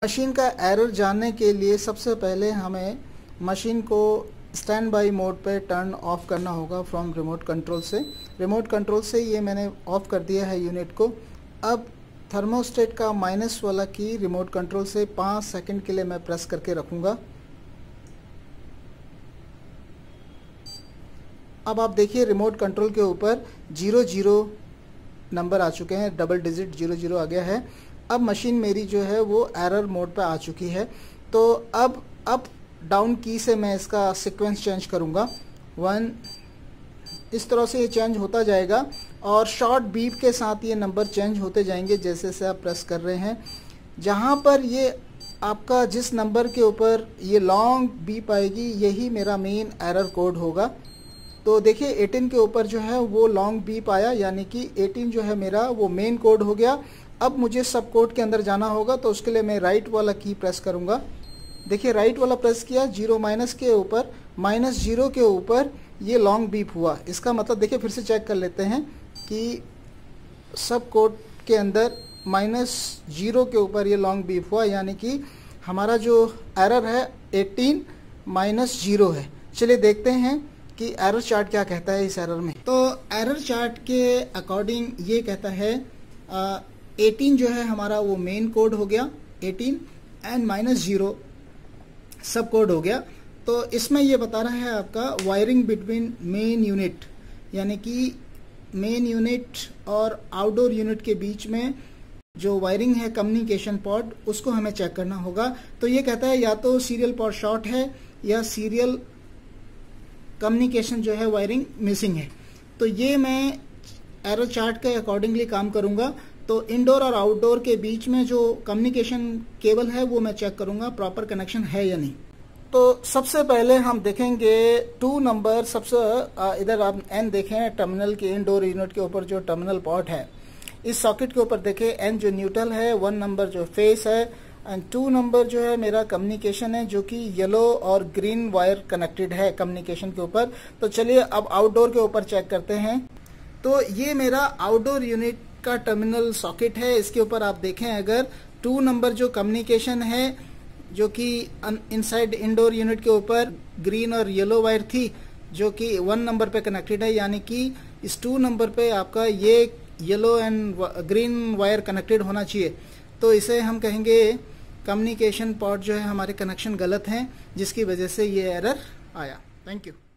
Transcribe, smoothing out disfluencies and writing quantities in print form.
Machine का error जानने के लिए सबसे पहले हमें मशीन को स्टैंड बाई मोड पे टर्न ऑफ करना होगा फ्रॉम रिमोट कंट्रोल से। रिमोट कंट्रोल से ये मैंने ऑफ कर दिया है यूनिट को। अब थर्मोस्टेट का माइनस वाला की रिमोट कंट्रोल से 5 सेकंड के लिए मैं प्रेस करके रखूँगा। अब आप देखिए रिमोट कंट्रोल के ऊपर 00 नंबर आ चुके हैं, डबल डिजिट 00 आ गया है। अब मशीन मेरी जो है वो एरर मोड पे आ चुकी है। तो अब अप डाउन की से मैं इसका सीक्वेंस चेंज करूँगा 1, इस तरह से ये चेंज होता जाएगा और शॉर्ट बीप के साथ ये नंबर चेंज होते जाएंगे जैसे जैसे आप प्रेस कर रहे हैं। जहाँ पर ये आपका जिस नंबर के ऊपर ये लॉन्ग बीप आएगी यही मेरा मेन एरर कोड होगा। तो देखिए 18 के ऊपर जो है वो लॉन्ग बीप आया, यानी कि 18 जो है मेरा वो मेन कोड हो गया। अब मुझे सब कोड के अंदर जाना होगा तो उसके लिए मैं राइट वाला की प्रेस करूँगा। देखिए राइट वाला प्रेस किया, 0 माइनस के ऊपर -0 के ऊपर ये लॉन्ग बीप हुआ। इसका मतलब देखिए फिर से चेक कर लेते हैं कि सब कोड के अंदर -0 के ऊपर ये लॉन्ग बीप हुआ, यानी कि हमारा जो एरर है 18 - 0 है। चलिए देखते हैं कि एरर चार्ट क्या कहता है इस एरर में। तो एरर चार्ट के अकॉर्डिंग ये कहता है 18 जो है हमारा वो मेन कोड हो गया 18 एंड -0 सब कोड हो गया। तो इसमें ये बता रहा है आपका वायरिंग बिटवीन मेन यूनिट, यानी कि मेन यूनिट और आउटडोर यूनिट के बीच में जो वायरिंग है कम्युनिकेशन पॉड, उसको हमें चेक करना होगा। तो ये कहता है या तो सीरियल पॉड शॉर्ट है या सीरियल कम्युनिकेशन जो है वायरिंग मिसिंग है। तो ये मैं एरर चार्ट के अकॉर्डिंगली काम करूंगा। तो इनडोर और आउटडोर के बीच में जो कम्युनिकेशन केबल है वो मैं चेक करूंगा प्रॉपर कनेक्शन है या नहीं। तो सबसे पहले हम देखेंगे 2 नंबर, सबसे इधर आप एन देखें टर्मिनल के इनडोर यूनिट के ऊपर जो टर्मिनल पॉट है, इस सॉकेट के ऊपर देखें एन जो न्यूट्रल है, 1 नंबर जो फेस है एंड 2 नंबर जो है मेरा कम्युनिकेशन है जो कि येलो और ग्रीन वायर कनेक्टेड है कम्युनिकेशन के ऊपर। तो चलिए अब आउटडोर के ऊपर चेक करते हैं। तो ये मेरा आउटडोर यूनिट का टर्मिनल सॉकेट है। इसके ऊपर आप देखें अगर 2 नंबर जो कम्युनिकेशन है जो कि इनसाइड इंडोर यूनिट के ऊपर ग्रीन और येलो वायर थी जो कि 1 नंबर पे कनेक्टेड है, यानी कि इस 2 नंबर पे आपका ये yellow and green wire connected होना चाहिए। तो इसे हम कहेंगे कम्युनिकेशन पॉट जो है हमारे कनेक्शन गलत हैं जिसकी वजह से ये एरर आया। Thank you.